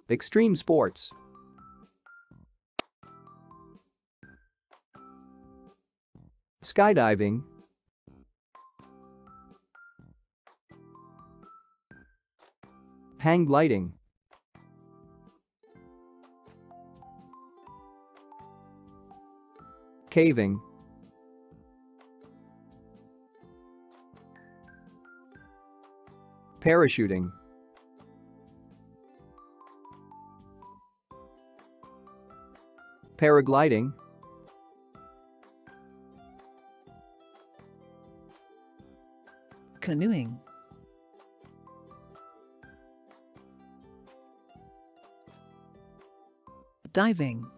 Extreme sports. Skydiving. Hang gliding. Caving. Parachuting. Paragliding. Canoeing. Diving.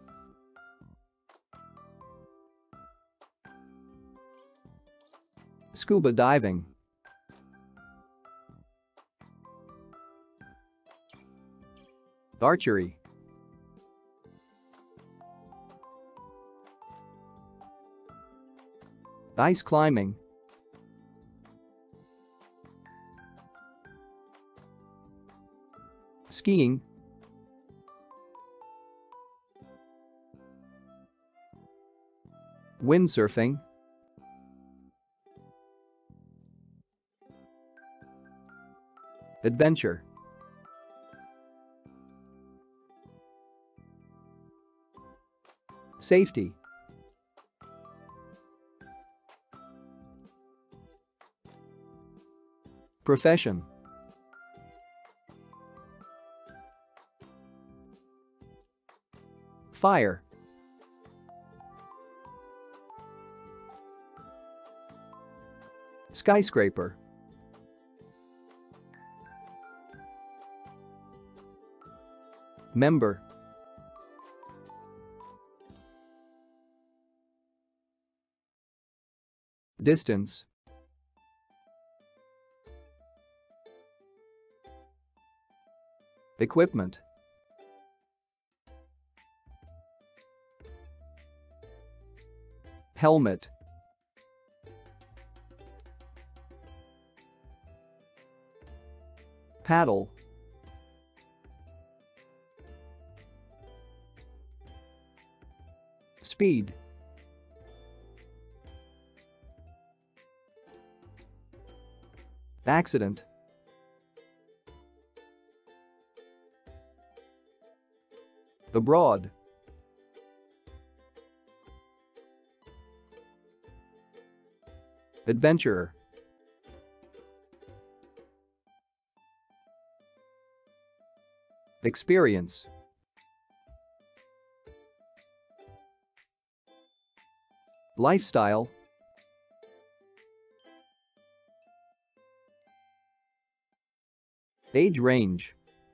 Scuba diving. Archery. Ice climbing. Skiing. Windsurfing. Adventure. Safety. Profession. Fire. Skyscraper. Member. Distance. Equipment. Helmet. Paddle. Speed. Accident. Abroad. Adventurer. Experience. Lifestyle. Age range.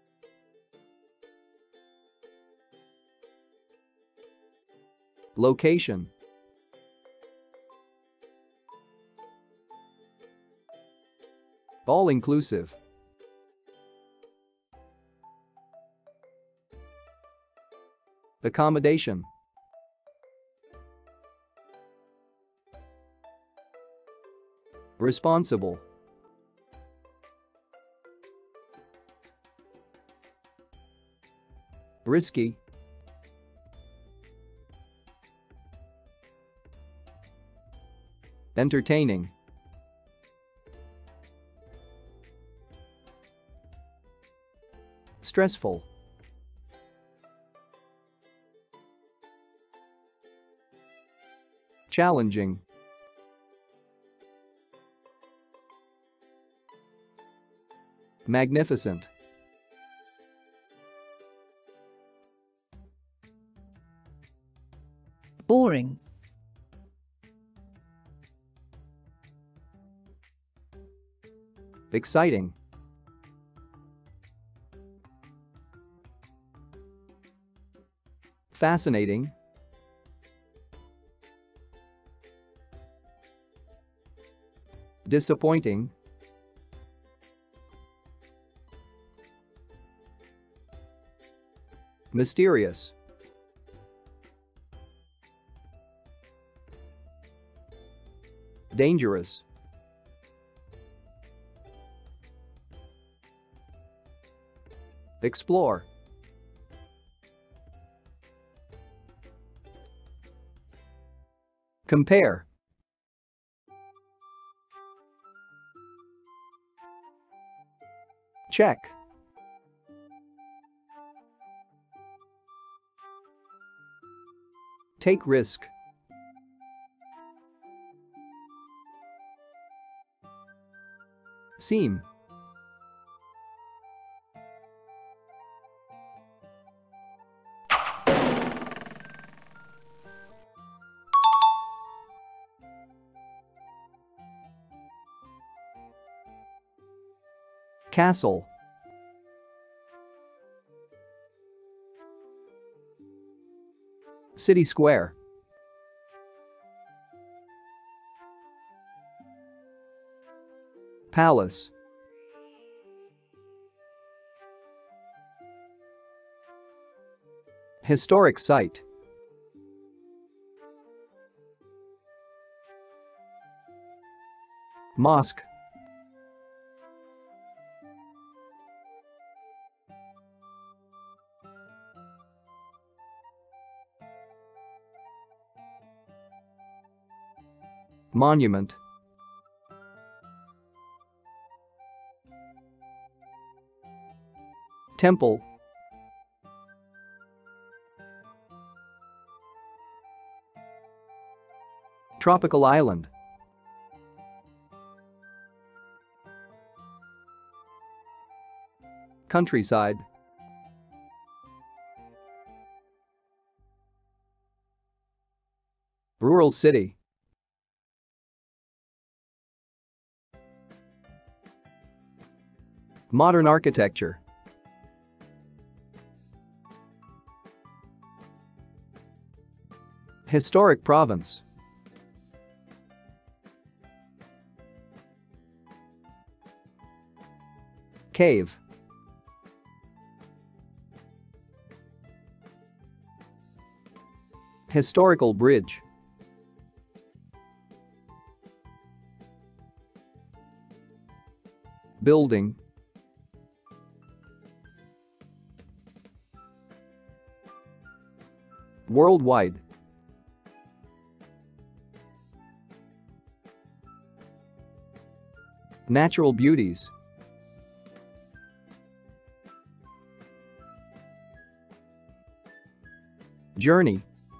Location. All-inclusive. Accommodation. Responsible. Risky. Entertaining. Stressful. Challenging. Magnificent. Boring. Exciting. Fascinating. Disappointing. Mysterious. Dangerous. Explore. Compare. Check. Take risk. Seam. Castle. City square. Palace. Historic site. Mosque. Monument. Temple. Tropical island. Countryside. Rural city. Modern architecture. Historic province. Cave. Historical bridge. Building. Worldwide. Natural beauties. Journey.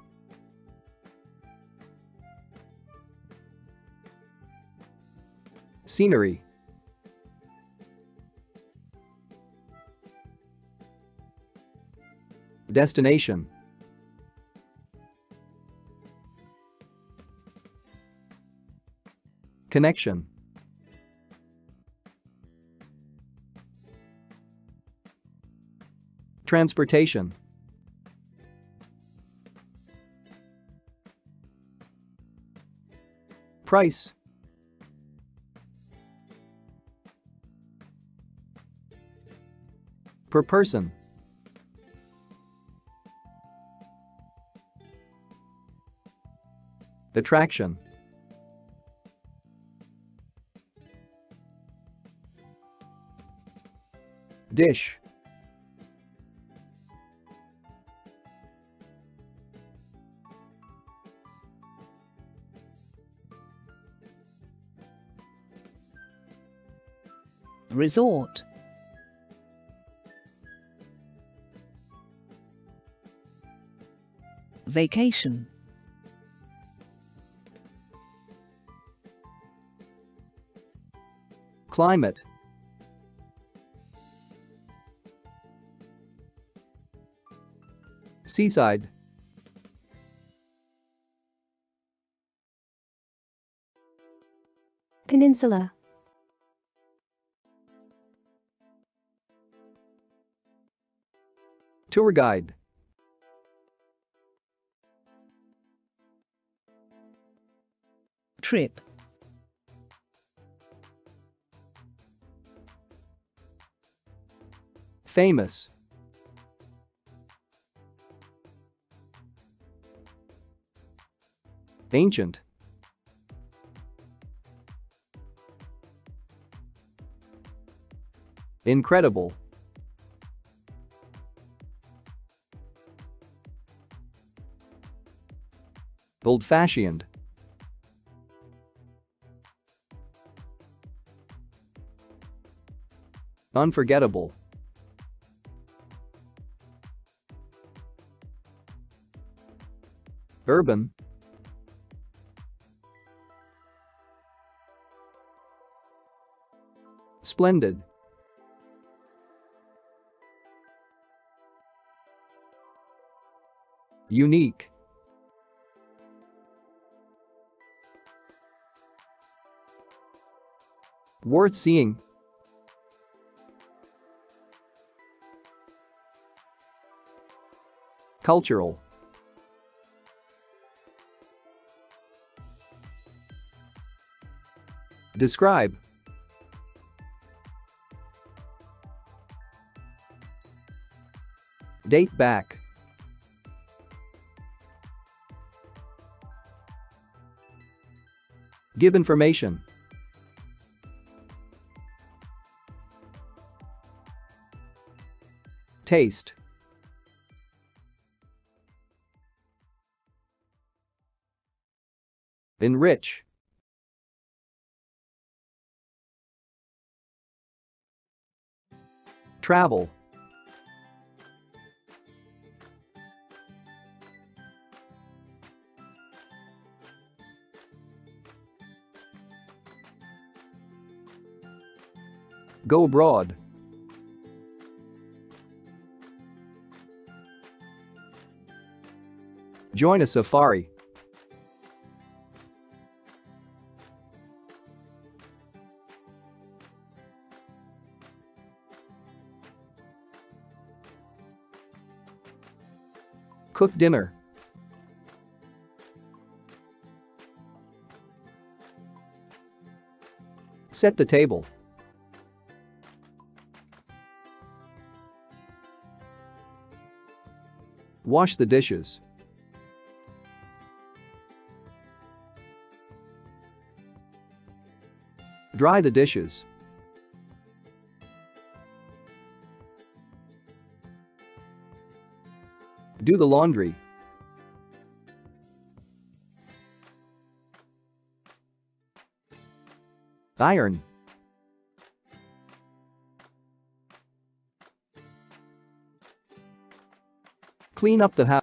Scenery. Destination. Connection. Transportation. Price. Per person. Attraction. Dish. Resort. Vacation. Climate. Seaside. Peninsula. Tour guide. Trip. Famous. Ancient. Incredible. Old-fashioned. Unforgettable. Urban. Splendid. Unique. Worth seeing. Cultural. Describe. Date back. Give information. Taste. Enrich. Travel. Go abroad. Join a safari. Cook dinner. Set the table. Wash the dishes. Dry the dishes. Do the laundry. Iron. Clean up the house.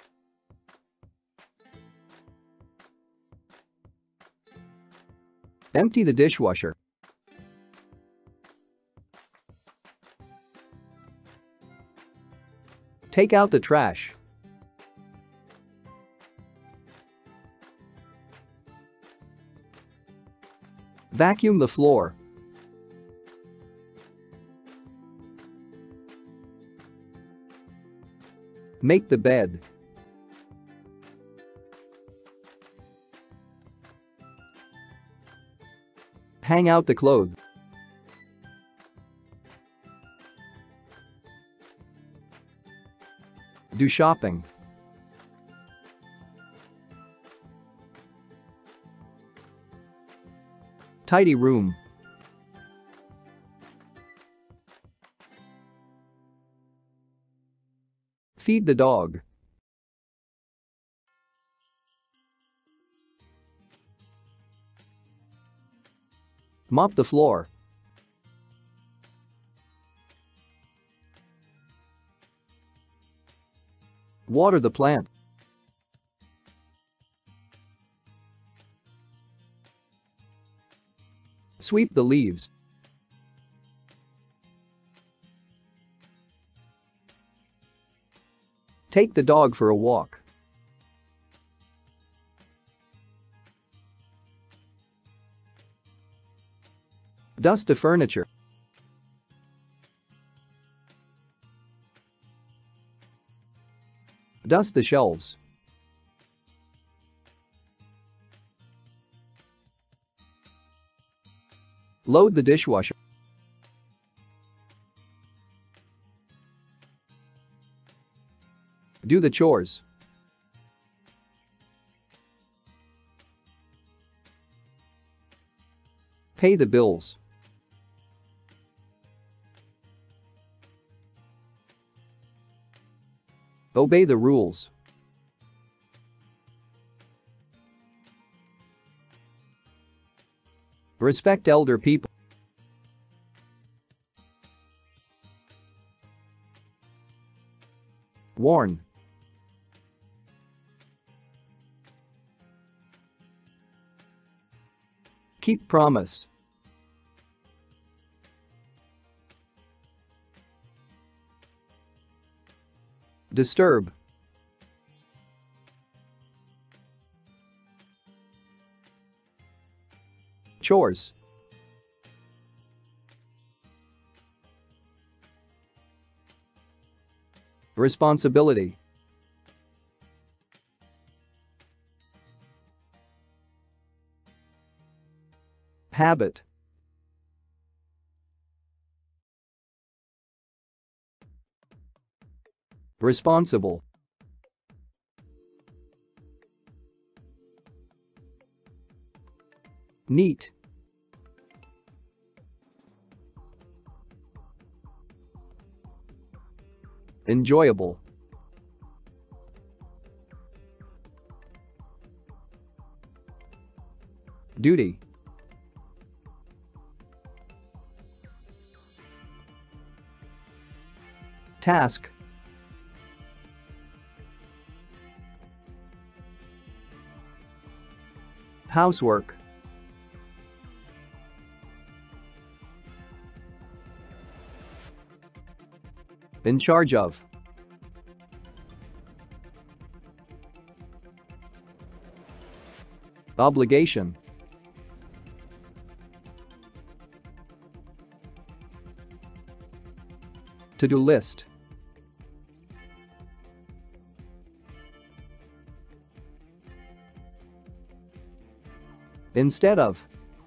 Empty the dishwasher. Take out the trash. Vacuum the floor. Make the bed. Hang out the clothes. Do shopping. Tidy room. Feed the dog. Mop the floor. Water the plant. Sweep the leaves. Take the dog for a walk. Dust the furniture. Dust the shelves. Load the dishwasher. Do the chores. Pay the bills. Obey the rules. Respect elder people. Warn. Keep promise. Disturb. Chores. Responsibility. Habit. Responsible. Neat. Enjoyable. Duty. Task. Housework. In charge of. Obligation. To-do list. Instead of.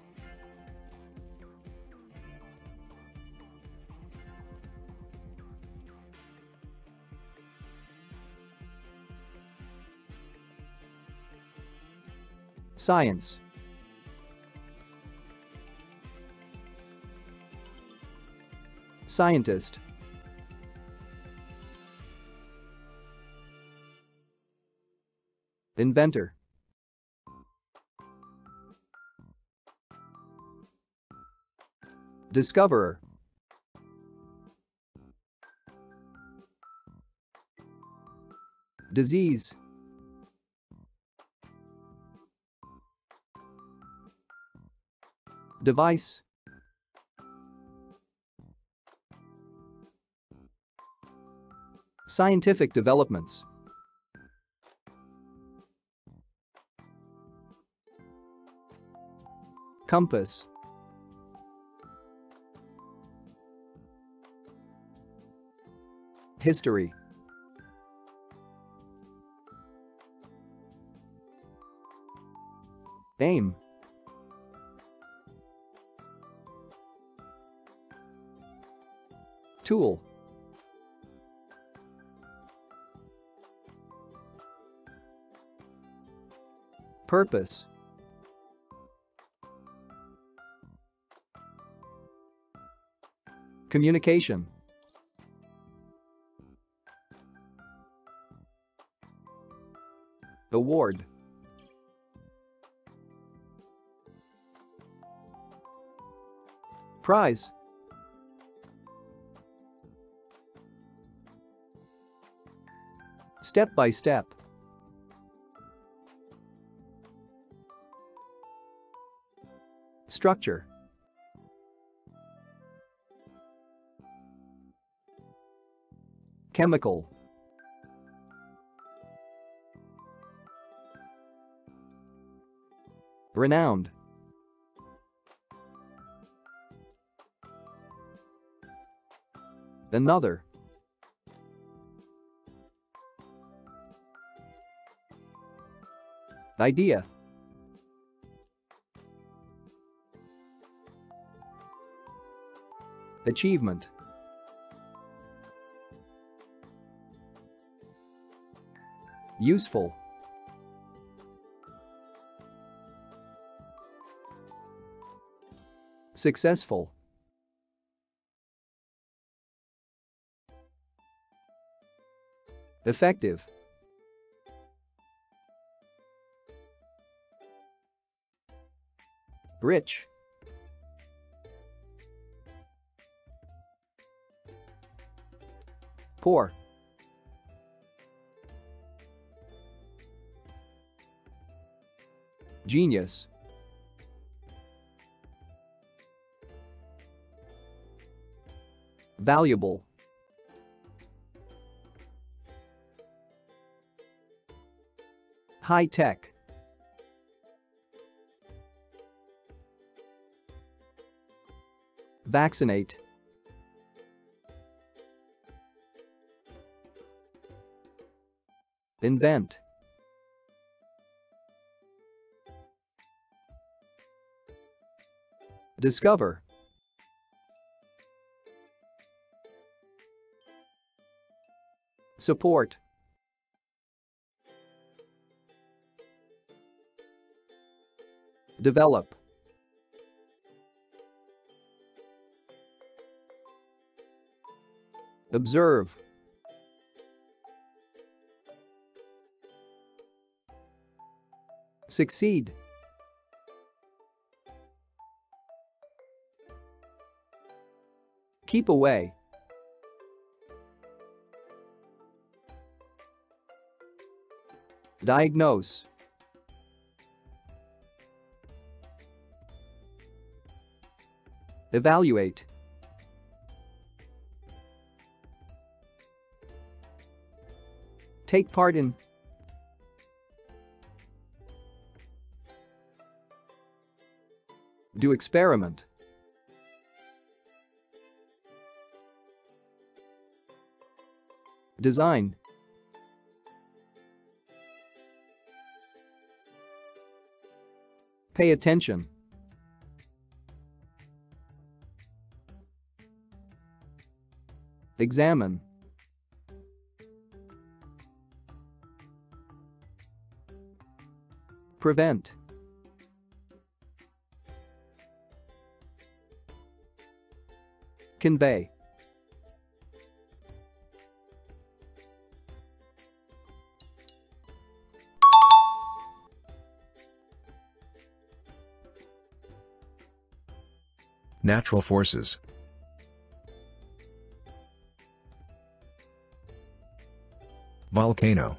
Science. Scientist. Inventor. Discoverer. Disease. Device. Scientific developments. Compass. History. Aim. Tool. Purpose. Communication. Award. Prize. Step by step. Structure. Chemical. Renowned. Another. Idea. Achievement. Useful. Successful. Effective. Rich. Poor. Genius. Valuable. High-tech. Vaccinate. Invent. Discover. Support. Develop. Observe. Succeed. Keep away. Diagnose. Evaluate. Take part in. Do experiment. Design. Pay attention. Examine. Prevent. Convey. Natural forces. Volcano.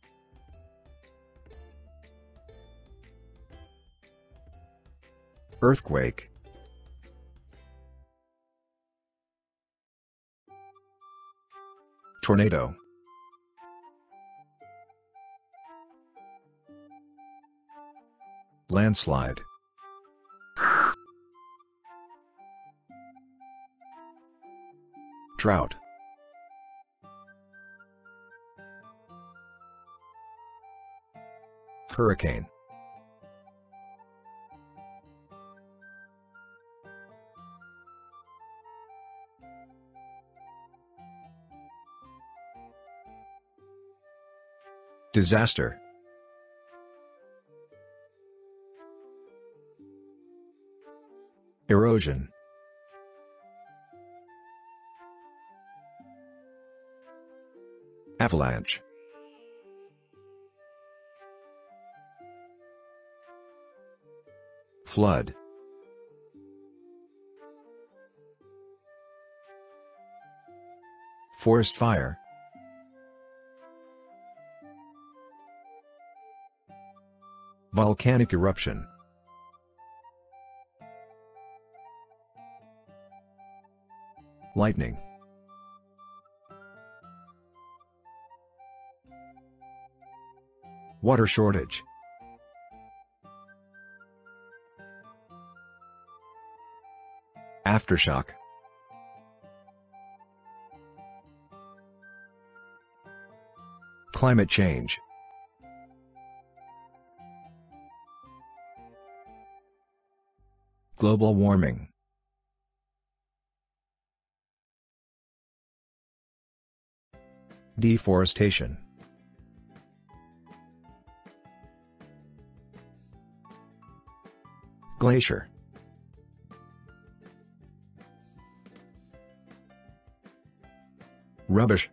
Earthquake. Tornado. Landslide. Drought. Hurricane. Disaster. Erosion. Avalanche. Flood. Forest fire. Volcanic eruption. Lightning. Water shortage. Aftershock. Climate change. Global warming. Deforestation. Glacier. Rubbish.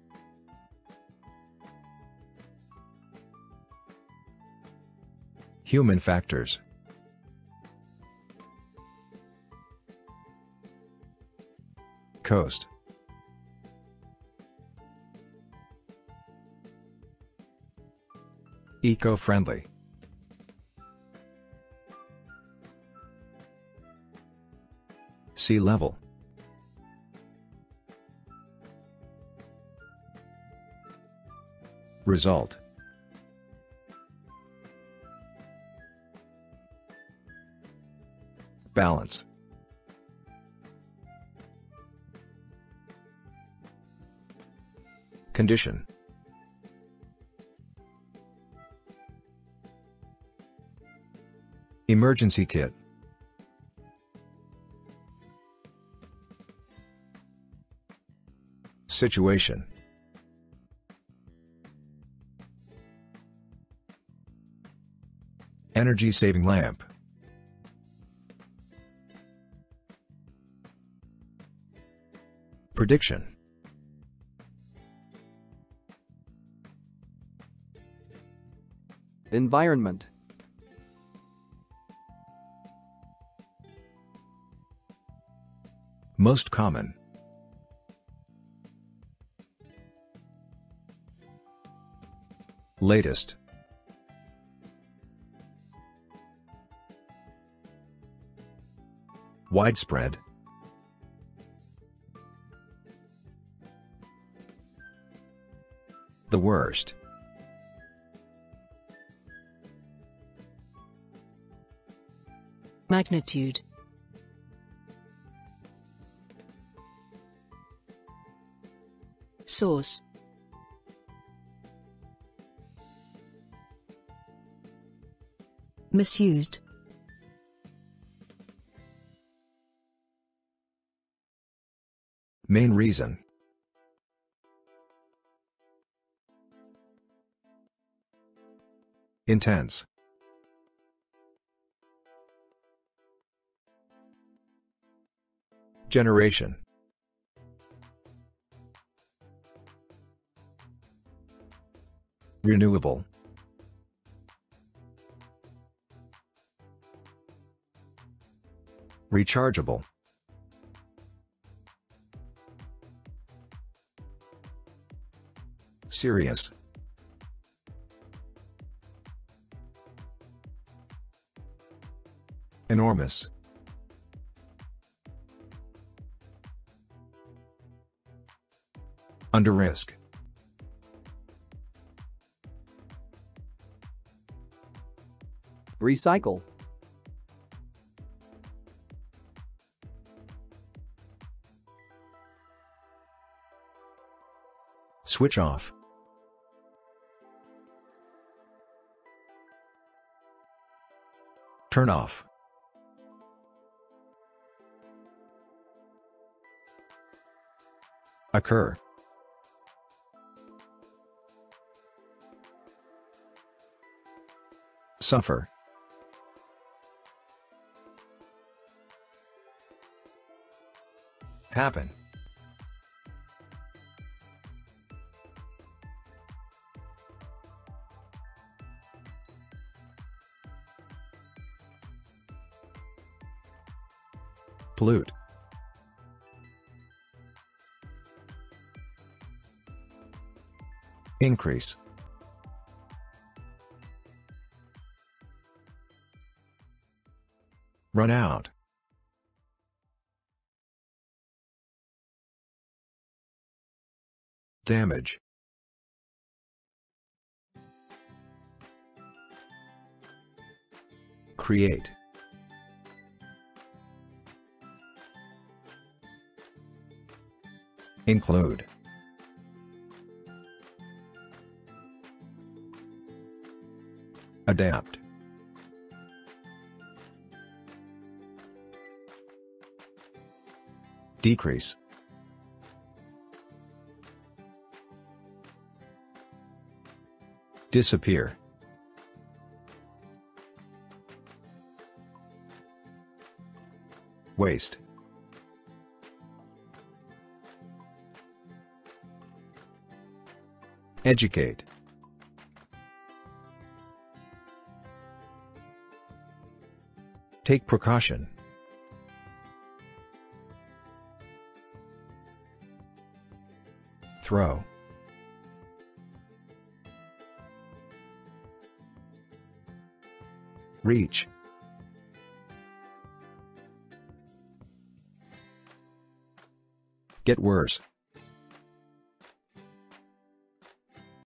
Human factors. Coast. Eco-friendly. Sea level. Result. Balance. Condition. Emergency kit. Situation. Energy-saving lamp. Prediction. Environment. Most common. Latest. Widespread. The worst. Magnitude. Source. Misused. Main reason. Intense. Generation. Renewable. Rechargeable. Serious. Enormous. Under risk. Recycle. Switch off. Turn off. Occur. Suffer. Happen. Pollute. Increase. Run out. Damage. Create. Include. Adapt. Decrease. Disappear. Waste. Educate. Take precaution. Throw. Reach. Get worse.